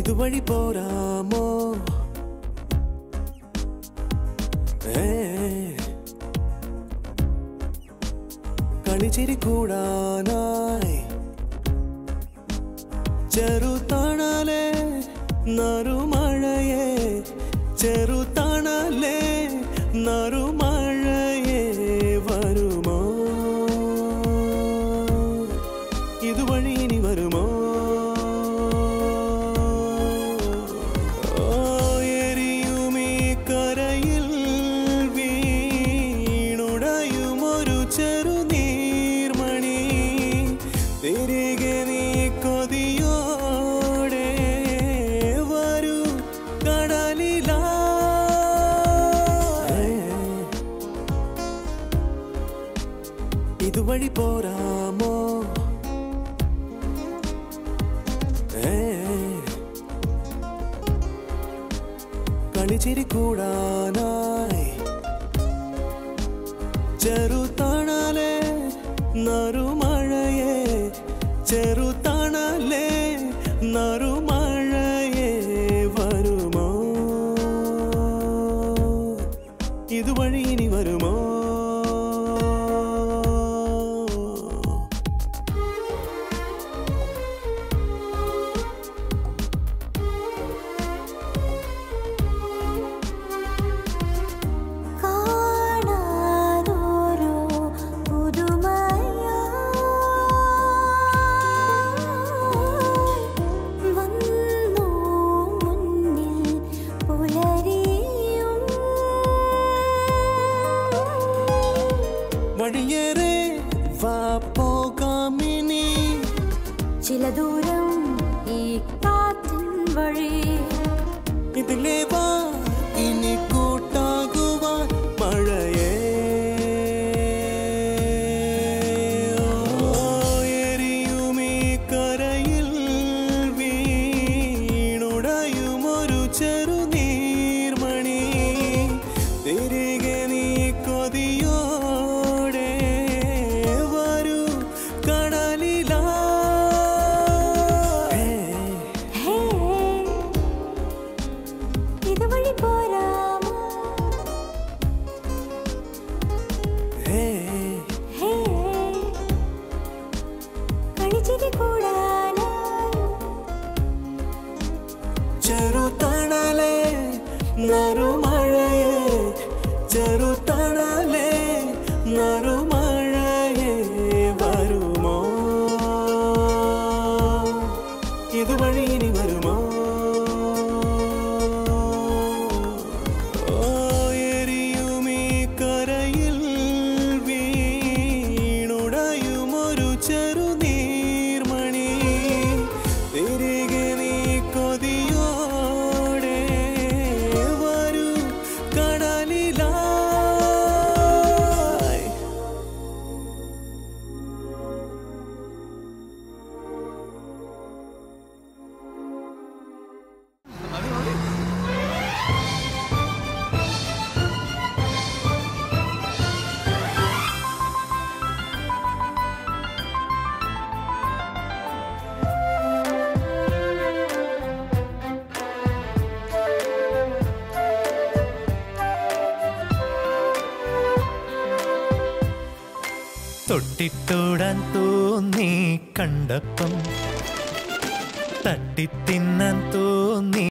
ഇതുവഴി പോരാമോ കളിച്ചിരി കൂടാനായി ചെറുതണലേ നറുമഴയേ ചെറുതണലേ നറുമഴയേ വരുമോ ഇതുവഴി ഇനി വരുമോ എരിയുമീ കരയിൽ വീണുടയുമൊരു ചെറുനീർമണി തിരികെ നീ കൊതിയോടെ വരൂ കടലിലാ ഇതുവഴി പോരാമോ കളിച്ചിരി കൂടാനായി ചെറുതണലേ നറുമഴയേ ചെറുതണലേ നറുമഴയേ വരുമോ ഇതുവഴി ഇനി വരുമോ വഴിയേറെ വാ പോകാമിനി ചില ദൂരം ഈ കാറ്റിൻ വഴി ഇതിലേ വാ ഇനി കൂട്ടാകുവാൻ മഴയേ എരിയുമീ കരയിൽ വീണുടയുമൊരു ചെറുനീർമണി തിരികെ നീ കൊതിയോ ഇതുവഴി പോരാമോ കളിച്ചിരി കൂടാനായി ചെറുതണലേ നറുമഴയേ ചെറുതണലേ നറുമഴയേ വരുമോ ഇതുവഴി ഇനി വരുമോ എരിയുമീ കരയിൽ വീണുടയുമൊരു ചെറുനീർമണി തിരികെ നീ കൊതിയോടെ വരൂ കടലിലായി തൊട്ടിത്തോടാൻ തോന്നി കണ്ടപ്പം തട്ടിത്തിന്നാൻ തോന്നി